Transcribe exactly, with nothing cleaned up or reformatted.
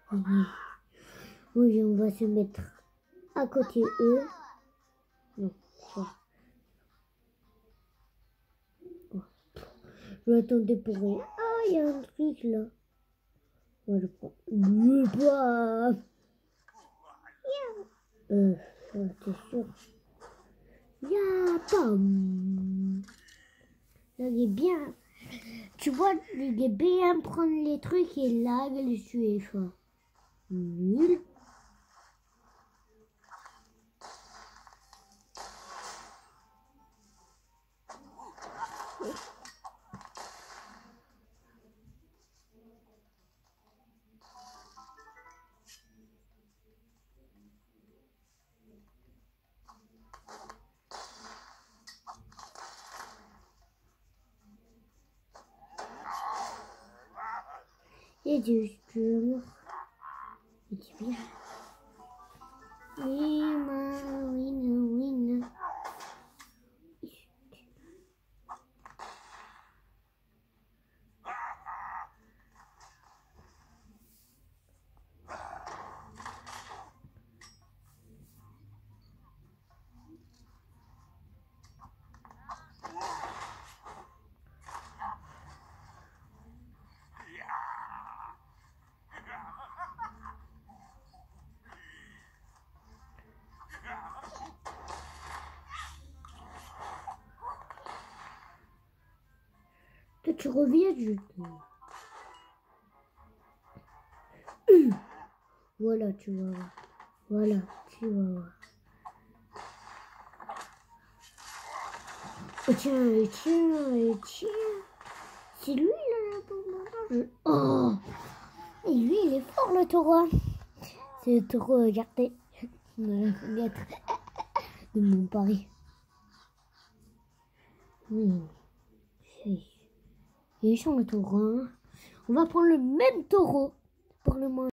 Oui, on va se mettre à côté eux. Non, ça. Oh. Je l'attendais pour rien. Ah, il y a un truc là. On va le prendre. Le bas. Euh, ouais, t'es sûr? Ya, pam. Là, il est bien. Tu vois, il est bien prendre les trucs et là, il le suer fort. Nul. Et du dur. Et du bien. Oui, ma, oui, non, oui, non. Toi, tu reviens du coup. Hum. Voilà, tu vas voir. Voilà, tu vas voir. Et tiens, et tiens, et tiens. C'est lui là, pour moi. Oh! Et lui, il est fort le taureau. C'est le taureau, regardez. Dans la fenêtre de mon pari. Oui. Il est chiant le taureau. Hein. On va prendre le même taureau pour le moment.